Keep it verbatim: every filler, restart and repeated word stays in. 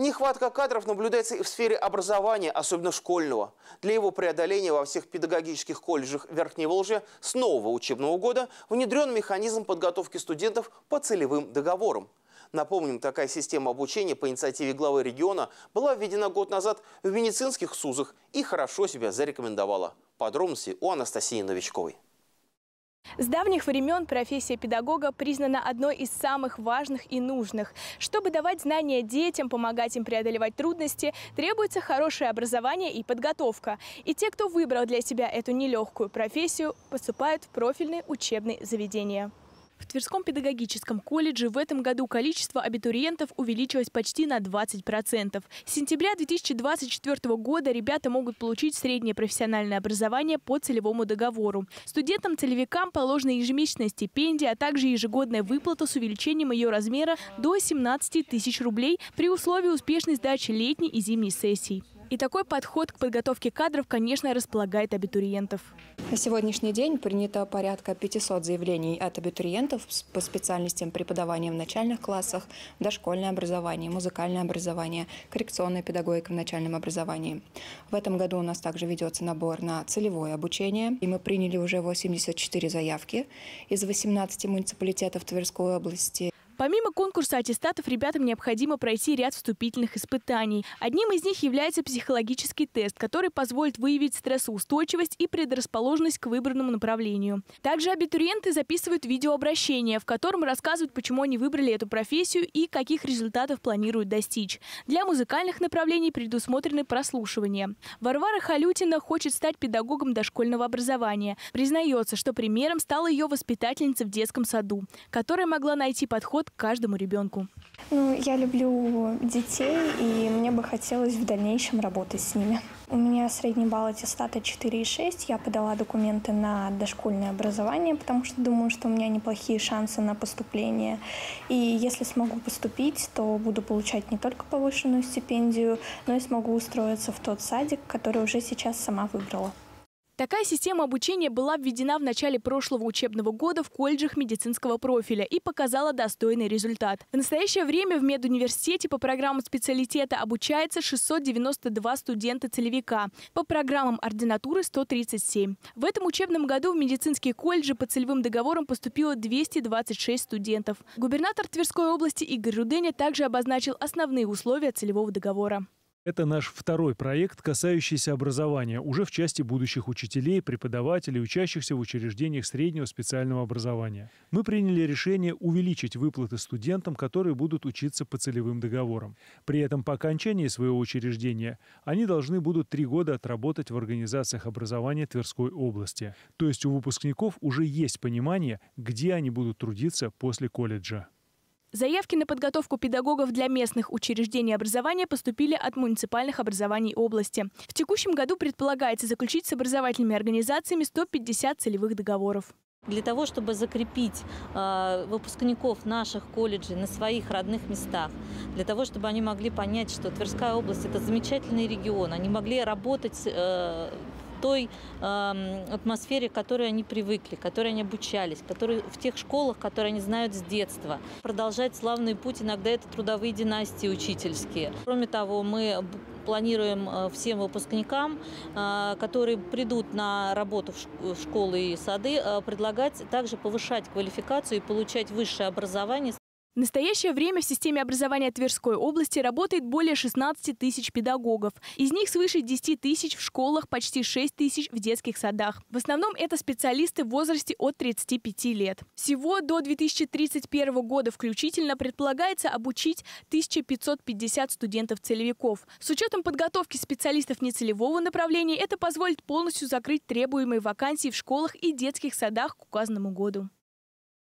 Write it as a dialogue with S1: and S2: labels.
S1: Нехватка кадров наблюдается и в сфере образования, особенно школьного. Для его преодоления во всех педагогических колледжах Верхневолжья с нового учебного года внедрен механизм подготовки студентов по целевым договорам. Напомним, такая система обучения по инициативе главы региона была введена год назад в медицинских СУЗах и хорошо себя зарекомендовала. Подробности у Анастасии Новичковой.
S2: С давних времен профессия педагога признана одной из самых важных и нужных. Чтобы давать знания детям, помогать им преодолевать трудности, требуется хорошее образование и подготовка. И те, кто выбрал для себя эту нелегкую профессию, поступают в профильные учебные заведения. В Тверском педагогическом колледже в этом году количество абитуриентов увеличилось почти на двадцать процентов. С сентября две тысячи двадцать четвёртого года ребята могут получить среднее профессиональное образование по целевому договору. Студентам-целевикам положена ежемесячная стипендия, а также ежегодная выплата с увеличением ее размера до семнадцати тысяч рублей при условии успешной сдачи летней и зимней сессий. И такой подход к подготовке кадров, конечно, располагает абитуриентов.
S3: На сегодняшний день принято порядка пятисот заявлений от абитуриентов по специальностям преподавания в начальных классах, дошкольное образование, музыкальное образование, коррекционная педагогика в начальном образовании. В этом году у нас также ведется набор на целевое обучение, и мы приняли уже восемьдесят четыре заявки из восемнадцати муниципалитетов Тверской области.
S2: Помимо конкурса аттестатов, ребятам необходимо пройти ряд вступительных испытаний. Одним из них является психологический тест, который позволит выявить стрессоустойчивость и предрасположенность к выбранному направлению. Также абитуриенты записывают видеообращение, в котором рассказывают, почему они выбрали эту профессию и каких результатов планируют достичь. Для музыкальных направлений предусмотрены прослушивания. Варвара Халютина хочет стать педагогом дошкольного образования. Признается, что примером стала ее воспитательница в детском саду, которая могла найти подход к каждому ребенку.
S4: Ну, я люблю детей, и мне бы хотелось в дальнейшем работать с ними. У меня средний балл аттестата четыре и шесть. Я подала документы на дошкольное образование, потому что думаю, что у меня неплохие шансы на поступление. И если смогу поступить, то буду получать не только повышенную стипендию, но и смогу устроиться в тот садик, который уже сейчас сама выбрала.
S2: Такая система обучения была введена в начале прошлого учебного года в колледжах медицинского профиля и показала достойный результат. В настоящее время в медуниверситете по программам специалитета обучается шестьсот девяносто два студента-целевика, по программам ординатуры – сто тридцать семь. В этом учебном году в медицинские колледжи по целевым договорам поступило двести двадцать шесть студентов. Губернатор Тверской области Игорь Руденя также обозначил основные условия целевого договора.
S5: Это наш второй проект, касающийся образования, уже в части будущих учителей, преподавателей, учащихся в учреждениях среднего специального образования. Мы приняли решение увеличить выплаты студентам, которые будут учиться по целевым договорам. При этом по окончании своего учреждения они должны будут три года отработать в организациях образования Тверской области. То есть у выпускников уже есть понимание, где они будут трудиться после колледжа.
S2: Заявки на подготовку педагогов для местных учреждений образования поступили от муниципальных образований области. В текущем году предполагается заключить с образовательными организациями сто пятьдесят целевых договоров.
S6: Для того, чтобы закрепить э, выпускников наших колледжей на своих родных местах, для того, чтобы они могли понять, что Тверская область – это замечательный регион, они могли работать э, в той э, атмосфере, к которой они привыкли, к которой они обучались, которые, в тех школах, которые они знают с детства. Продолжать славный путь, иногда это трудовые династии учительские. Кроме того, мы планируем всем выпускникам, которые придут на работу в школы и сады, предлагать также повышать квалификацию и получать высшее образование.
S2: В настоящее время в системе образования Тверской области работает более шестнадцати тысяч педагогов. Из них свыше десяти тысяч в школах, почти шесть тысяч в детских садах. В основном это специалисты в возрасте от тридцати пяти лет. Всего до две тысячи тридцать первого года включительно предполагается обучить тысячу пятьсот пятьдесят студентов-целевиков. С учетом подготовки специалистов нецелевого направления это позволит полностью закрыть требуемые вакансии в школах и детских садах к указанному году.